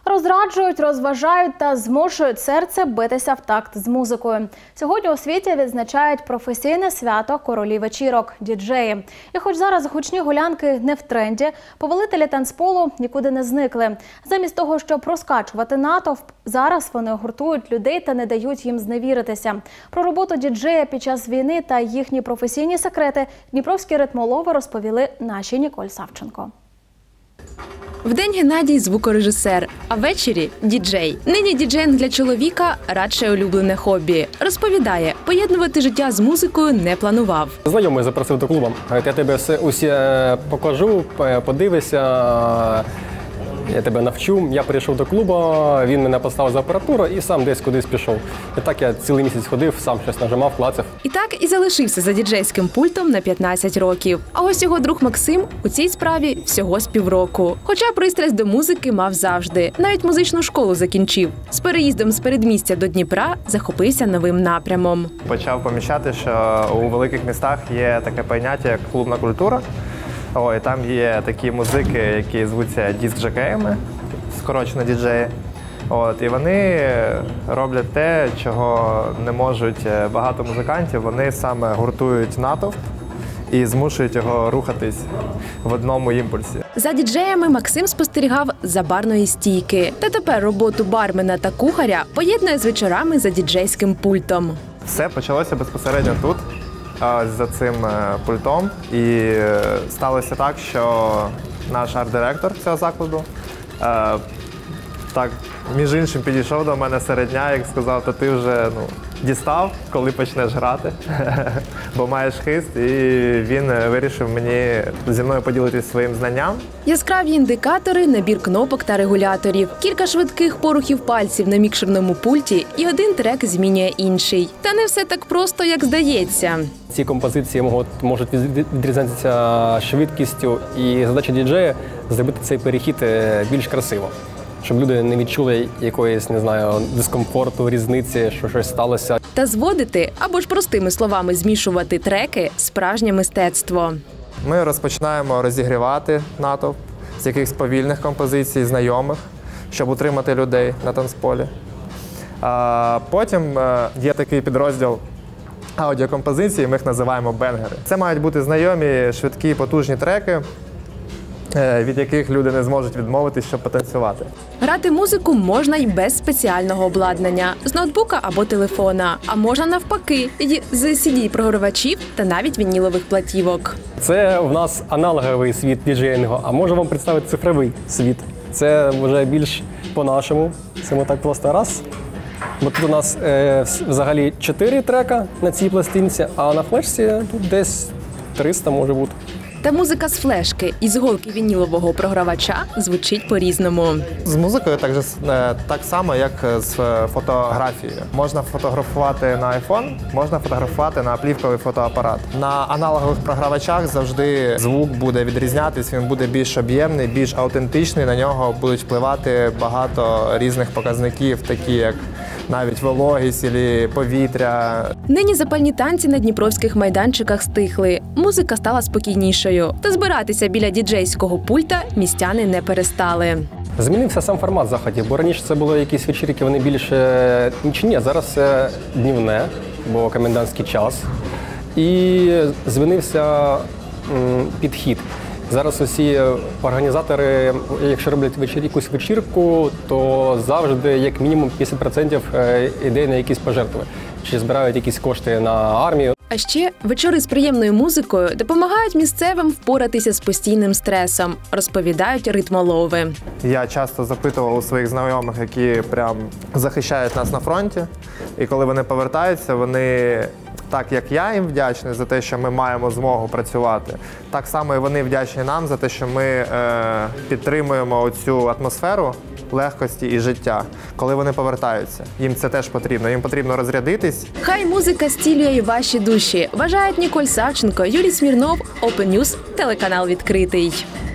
Розраджують, розважають та змушують серце битися в такт з музикою. Сьогодні у світі відзначають професійне свято королів вечірок – діджеї. І хоч зараз гучні гулянки не в тренді, повелителі танцполу нікуди не зникли. Замість того, щоб розкачувати натовп, зараз вони гуртують людей та не дають їм зневіритися. Про роботу діджея під час війни та їхні професійні секрети дніпровські ритмолови розповіли нашій Ніколь Савченко. Вдень Геннадій – звукорежисер, а ввечері – діджей. Нині діджеїнг для чоловіка – радше улюблене хобі. Розповідає, поєднувати життя з музикою не планував. Знайомий запросив до клубу. Я тебе усі покажу, подивися, я тебе навчу. Я прийшов до клубу, він мене поставив за апаратуру і сам десь кудись пішов. І так я цілий місяць ходив, сам щось нажимав, клацав. І так і залишився за діджейським пультом на 15 років. А ось його друг Максим у цій справі всього з півроку. Хоча пристрасть до музики мав завжди. Навіть музичну школу закінчив. З переїздом з передмістя до Дніпра захопився новим напрямом. Почав помічати, що у великих містах є таке поняття, як клубна культура. І там є такі музики, які звуться диск-жокеями, скорочено діджеї. І вони роблять те, чого не можуть багато музикантів. Вони саме гуртують натовп і змушують його рухатись в одному імпульсі. За діджеями Максим спостерігав за барної стійки. Та тепер роботу бармена та кухаря поєднує з вечорами за діджейським пультом. Все почалося безпосередньо тут, за цим пультом. І сталося так, що наш арт-директор цього закладу так, між іншим, підійшов до мене серед дня і сказав, то ти вже дістав, коли почнеш грати, бо маєш хист. І він вирішив зі мною поділитися своїм знанням. Яскраві індикатори, набір кнопок та регуляторів, кілька швидких порухів пальців на мікшерному пульті і один трек змінює інший. Та не все так просто, як здається. Ці композиції можуть відрізнятися швидкістю, і задача діджея – зробити цей перехід більш красиво. Щоб люди не відчули якоїсь, не знаю, дискомфорту, різниці, що щось сталося. Та зводити, або ж простими словами змішувати треки – справжнє мистецтво. Ми розпочинаємо розігрівати натовп з якихось повільних композицій, знайомих, щоб утримати людей на танцполі. Потім є такий підрозділ аудіокомпозиції, ми їх називаємо бенгери. Це мають бути знайомі, швидкі, потужні треки, від яких люди не зможуть відмовитись, щоб потанцювати. Грати музику можна й без спеціального обладнання – з ноутбука або телефона. А можна навпаки – з CD-програвачів та навіть вінілових платівок. Це у нас аналоговий світ діджеїнгу, а можу вам представити цифровий світ. Це вже більш по-нашому. Це ми так просто раз. Бо тут у нас взагалі 4 трека на цій пластинці, а на флешці тут десь 300 може бути. Та музика з флешки із голки вінілового програвача звучить по-різному. З музикою так само, як з фотографією. Можна фотографувати на iPhone, можна фотографувати на плівковий фотоапарат. На аналогових програвачах завжди звук буде відрізнятись, він буде більш об'ємний, більш аутентичний, на нього будуть впливати багато різних показників, такі як навіть вологість або повітря. Нині запальні танці на дніпровських майданчиках стихли. Музика стала спокійнішою. Та збиратися біля діджейського пульта містяни не перестали. Змінився сам формат заходів, бо раніше це були якісь вечірки, вони більше нічні, а зараз це днівне, бо комендантський час. І змінився підхід. Зараз усі організатори, якщо роблять якусь вечірку, то завжди як мінімум 50% йде на якісь пожертви. Чи збирають якісь кошти на армію. А ще вечори з приємною музикою допомагають місцевим впоратися з постійним стресом, розповідають ритмолови. Я часто запитував у своїх знайомих, які прям захищають нас на фронті. І коли вони повертаються, вони, так як я їм вдячний за те, що ми маємо змогу працювати, так само і вони вдячні нам за те, що ми підтримуємо цю атмосферу легкості і життя, коли вони повертаються. Їм це теж потрібно. Їм потрібно розрядитись. Хай музика зцілює і ваші душі, вважають Ніколь Савченко, Юрій Смірнов, Open News, телеканал «Відкритий».